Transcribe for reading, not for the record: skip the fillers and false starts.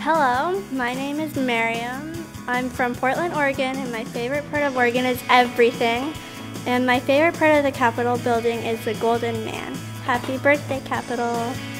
Hello, my name is Miriam. I'm from Portland, Oregon, and my favorite part of Oregon is everything. And my favorite part of the Capitol building is the Golden Man. Happy birthday, Capitol!